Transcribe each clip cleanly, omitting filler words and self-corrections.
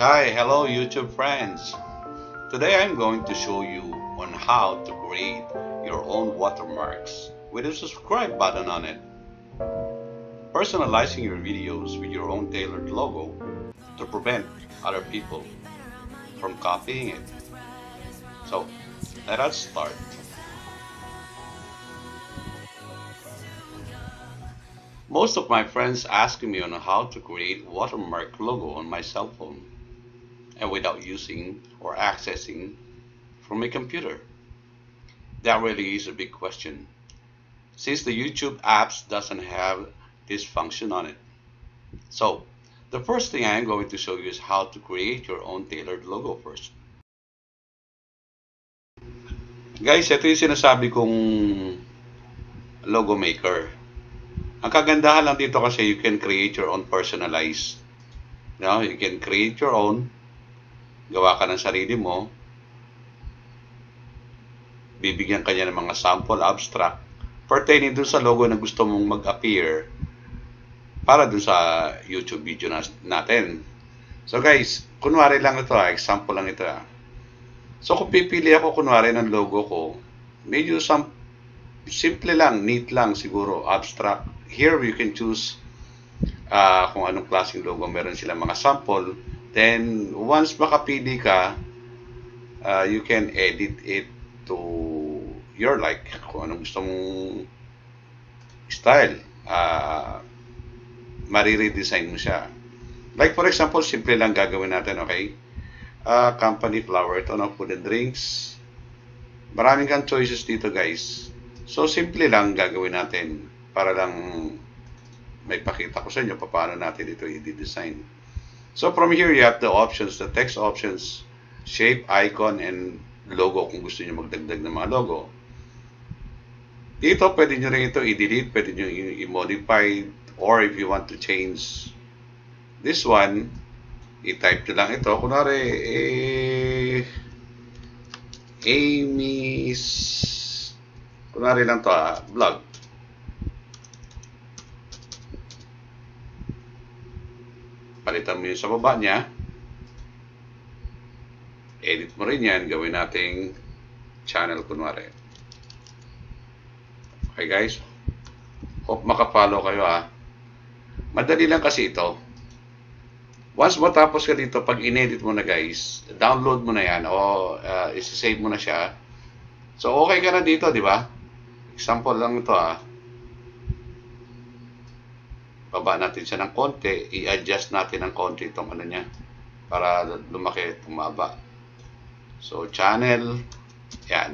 Hi, hello YouTube friends. Today I'm going to show you on how to create your own watermarks with a subscribe button on it. Personalizing your videos with your own tailored logo to prevent other people from copying it. So, let us start. Most of my friends ask me on how to create watermark logo on my cell phone and without using or accessing from a computer. That really is a big question, since the YouTube apps doesn't have this function on it. So, the first thing I'm going to show you is how to create your own tailored logo first. Guys, ito yung sinasabi kong logo maker. Ang kagandahan lang dito kasi you can create your own personalized. You can create your own, gawa ka ng sarili mo, bibigyan ka niya ng mga sample abstract pertaining dun sa logo na gusto mong mag-appear para dun sa YouTube video natin. So guys, kunwari lang ito example lang ito So kung pipili ako kunwari ng logo ko, medyo simple lang, neat lang siguro, abstract. Here you can choose kung anong klaseng logo, meron silang mga sample. Then once makapili ka, you can edit it to your like, kung anong gusto mong style. Mariredesign mo siya. Like for example, simple lang gagawin natin, okay? Company flower, ito na, food and drinks. Maraming kang choices dito guys. So simple lang gagawin natin para lang may pakita ko sa inyo paano natin ito i-design. So from here you have the options, the text options, shape, icon, and logo kung gusto niyo magdagdag ng mga logo. Dito pwede nyo rin ito i-delete, pwede nyo i-modify, or if you want to change this one, i-type nyo lang ito. Kunwari, Amy's, kunwari lang to vlog. Palitan mo yun sa baba niya. Edit mo rin yan. Gawin nating channel kunwari. Okay guys? Hope makafollow kayo Madali lang kasi ito. Once matapos ka dito, pag inedit mo na guys, download mo na yan o isa-save mo na siya. So okay ka na dito, di ba? Example lang ito Baba natin siya ng konti, i-adjust natin ng konti itong ano niya para lumaki, tumaba. So channel, yan.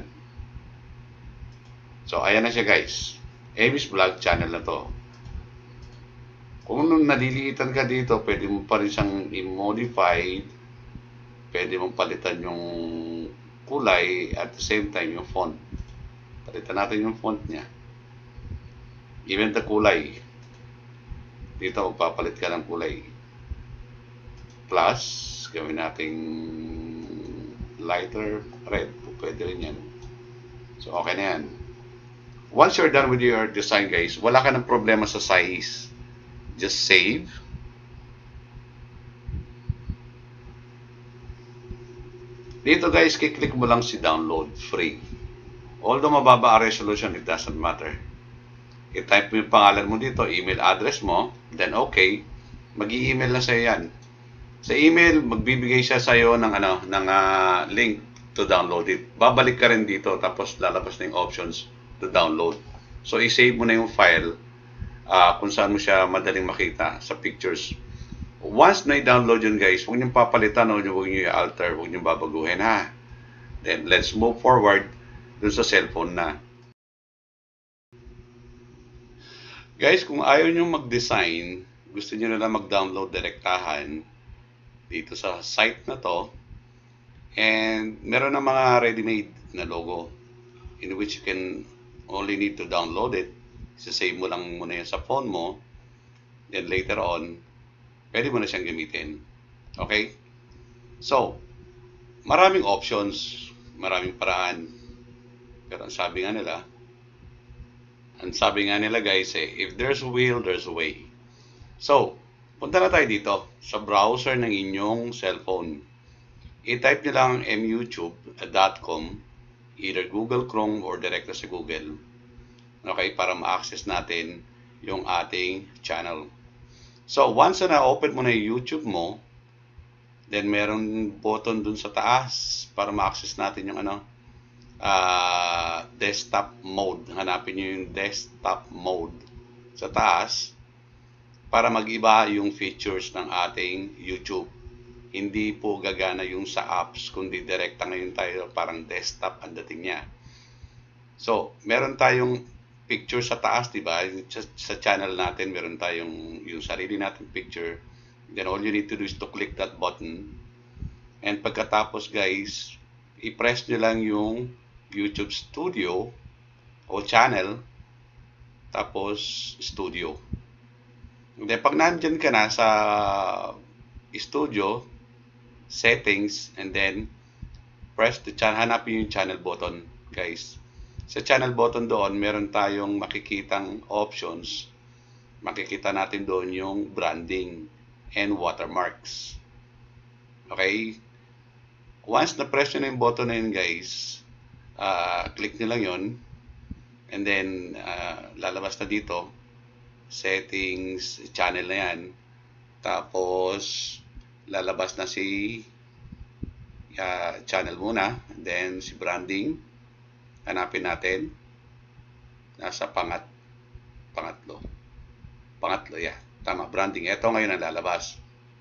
So ayan na siya guys. Amy's Vlog channel na to. Kung naliliitan ka dito, pwede mo pa rin siyang i-modify. Pwede mong palitan yung kulay at the same time yung font. Palitan natin yung font niya. Even the kulay. Dito magpapalit ka ng kulay. Plus, gawin nating lighter red. Pwede rin yan. So okay na yan. Once you're done with your design guys, wala ka ng problema sa size. Just save. Dito guys, kiklik mo lang si download, free. Although mababa ang resolution, it doesn't matter. I-type mo yung pangalan mo dito, email address mo, then okay, mag-i-email na sa'yo yan. Sa email, magbibigay siya sa'yo ng, link to download it. Babalik ka rin dito, tapos lalabas na yung options to download. So, i-save mo na yung file kung saan mo siya madaling makita sa pictures. Once na i-download yun guys, huwag niyong papalitan o huwag niyo i-alter, huwag niyong babaguhin Then let's move forward dun sa cellphone na. Guys, kung ayaw nyo mag-design, gusto nyo na lang mag-download direktahan dito sa site na to, and meron na mga ready-made na logo in which you can only need to download it. Sasave mo lang muna yan sa phone mo, then later on pwede mo na siyang gamitin. Okay? So, maraming options, maraming paraan, pero ang sabi nga nila guys if there's a will, there's a way. So, Punta na tayo dito sa browser ng inyong cellphone. I-type nyo lang myoutube.com, either Google Chrome or direkta sa Google. Okay, para ma-access natin yung ating channel. So, once na na-open mo na yung YouTube mo, then meron button dun sa taas para ma-access natin yung desktop mode. Hanapin nyo yung desktop mode sa taas para mag-iba yung features ng ating YouTube. Hindi po gagana yung sa apps, kundi direkta ngayon tayo parang desktop ang dating niya. So, meron tayong picture sa taas, di ba? Sa channel natin, meron tayong yung sarili natin picture. Then all you need to do is to click that button. And pagkatapos guys, i-press nyo lang yung YouTube Studio o channel, tapos Studio. Then pag nandyan ka na sa Studio, Settings, and then press the channel, hanapin yung channel button guys. Sa channel button doon, meron tayong makikitang options. Makikita natin doon yung branding and watermarks. Okay? Once na-press nyo na yung button na yun guys, click nyo lang yun. And then, lalabas na dito. Settings, channel na yan. Tapos, lalabas na si channel muna. And then, si branding. Hanapin natin. Nasa pangatlo, yeah. Tama, branding. Ito ngayon ang lalabas.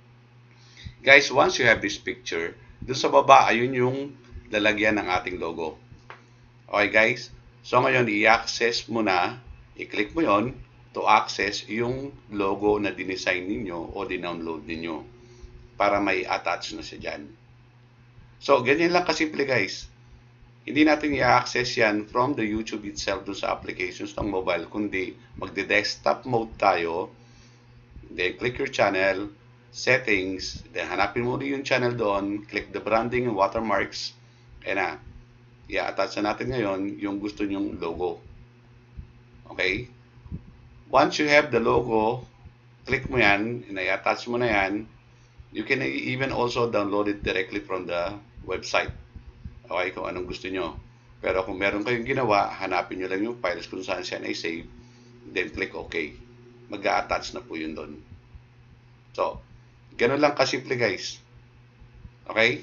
Guys, once you have this picture, dun sa baba, ayun yung lalagyan ng ating logo. Okay, guys? So, ngayon, i-access mo na, i-click mo yon to access yung logo na dinesign ninyo o dinownload ninyo para may attach na siya dyan. So, ganyan lang kasimple, guys. Hindi natin i-access yan from the YouTube itself doon sa applications ng mobile, kundi magde-desktop mode tayo, then click your channel, settings, then hanapin mo yung channel doon, click the branding and watermarks, and i-attach na natin ngayon yung gusto nyong logo. Okay? Once you have the logo, click mo yan, and i-attach mo na yan, you can even also download it directly from the website. Okay, kung anong gusto nyo. Pero kung meron kayong ginawa, hanapin nyo lang yung files kung saan siya na-save, then click OK. Mag-a-attach na po yun doon. So, ganun lang kasimple guys. Okay?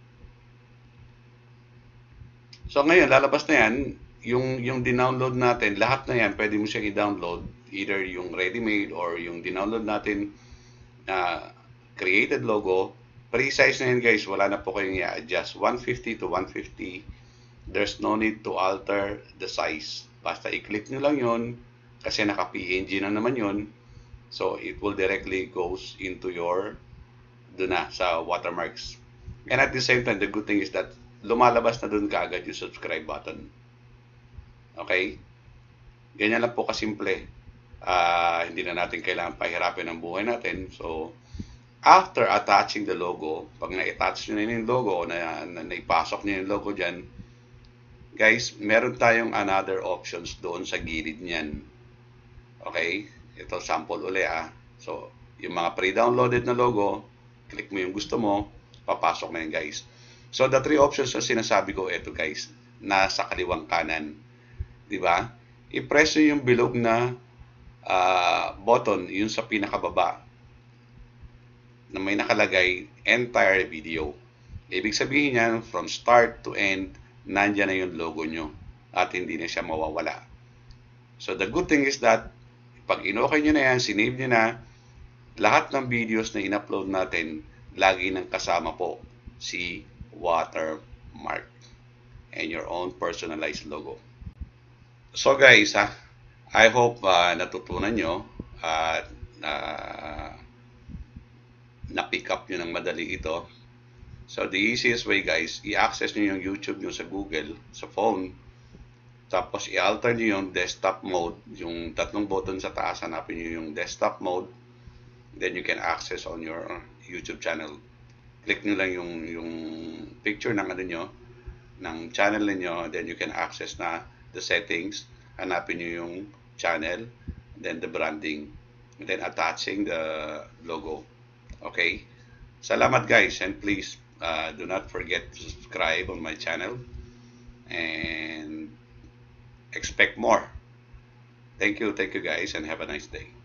So, ngayon, lalabas na yan. Yung dinownload natin, lahat na yan, pwede mo siyang i-download. Either yung ready-made or yung dinownload natin na created logo. Pre-size na yun guys, wala na po kayong i-adjust. 150 to 150. There's no need to alter the size. Basta i-click nyo lang yun kasi naka-PNG na naman yun. So, it will directly goes into your doon na sa watermarks. And at the same time, the good thing is that lumalabas na doon kaagad yung subscribe button. Okay? Ganyan lang po kasimple. Hindi na natin kailangan pahirapin ang buhay natin. So, after attaching the logo, pag na-attach nyo na yung logo o naipasok nyo yung logo dyan, guys, meron tayong another options doon sa gilid niyan. Okay? Ito, sample uli So, yung mga pre-downloaded na logo, click mo yung gusto mo, papasok na yun guys. So, the three options na sinasabi ko, ito guys, nasa kaliwang kanan. Diba? I-press nyo yung bilog na button, yun sa pinakababa, na may nakalagay entire video. Ibig sabihin niyan, from start to end, nandyan na yung logo nyo at hindi na siya mawawala. So the good thing is that pag in-okay nyo na yan, sinave nyo na, lahat ng videos na in-upload natin, lagi nang kasama po si Watermark and your own personalized logo. So guys, I hope natutunan nyo at na-pick up nyo ng madali ito. So, the easiest way guys, i-access nyo yung YouTube nyo sa Google, sa phone. Tapos, i-alter nyo yung desktop mode. Yung tatlong button sa taas, hanapin nyo yung desktop mode. Then, you can access on your YouTube channel. Click nyo lang yung picture ng ng channel niyo. Then, you can access na the settings. Hanapin nyo yung channel. Then, the branding. and then attaching the logo. Okay. Salamat guys, and please do not forget to subscribe on my channel and expect more. Thank you guys, and have a nice day.